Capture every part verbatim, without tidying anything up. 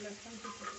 लहसुन की चटनी।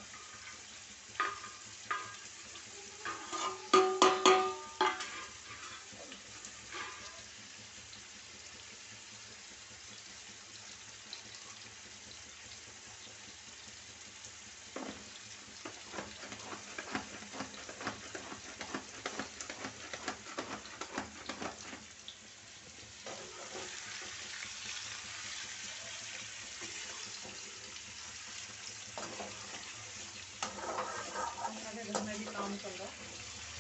घर में भी काम चल रहा है।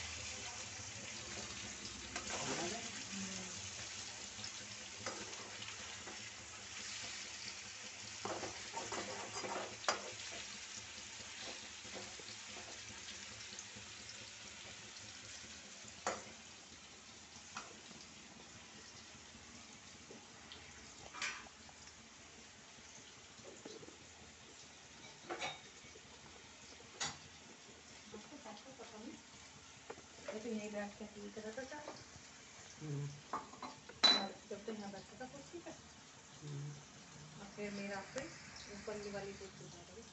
तो यही बैठ के पी कर रहा था जब तो यहाँ बैठा था कुर्सी पे और फिर मेरा फिर ऊपर वाली कुर्सी आ गई।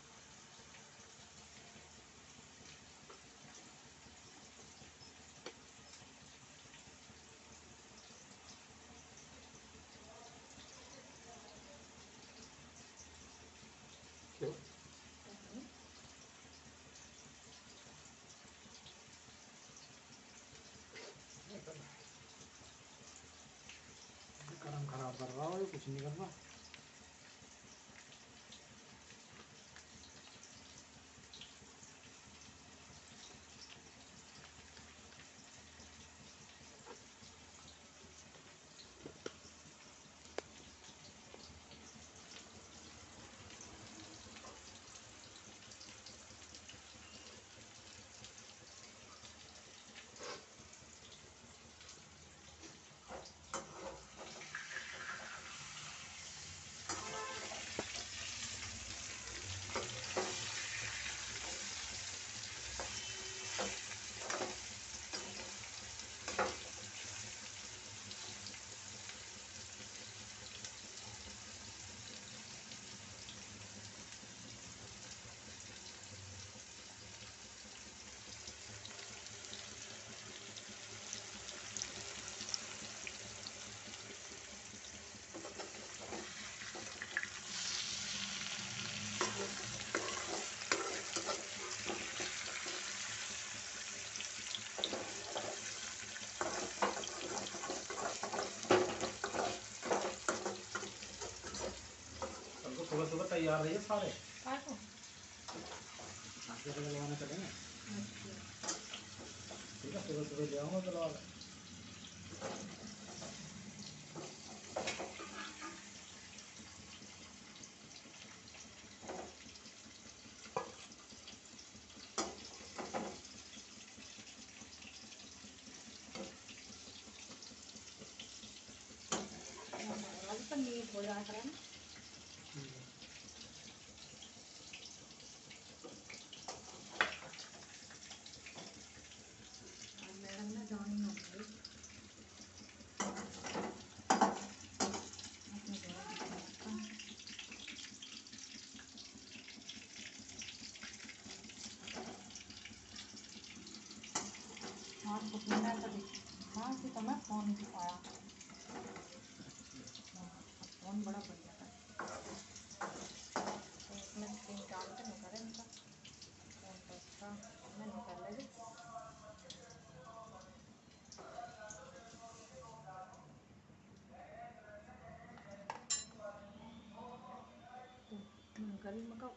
क्यों? कलम खराब कर रहा हो, कुछ नहीं करना। सुबह सुबह तैयार रहिए सारे। नाश्ते को लगवाने चलेंगे। ठीक है, सुबह सुबह ले आऊँगा चलवा ले। नीट हो जाता है ना। मैडम ने जानी होगी हाँ घुटने कभी हाँ कि तो मैं फ़ोन दिखाया फ़ोन बड़ा बढ़िया था तो इसमें स्क्रीन डाल के निकाले इनका फ़ोन तो अच्छा मैं निकाल लेगी। करी मका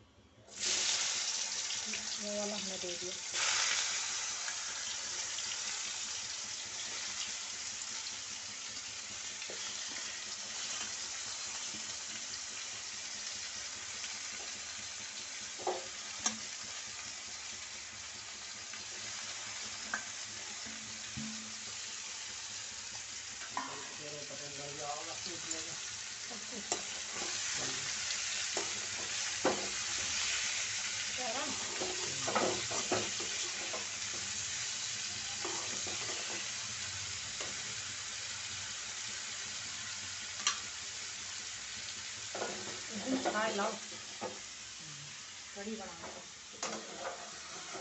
वो वाला हमने दे दिया। खाए लाओ कड़ी बनाऊंगी।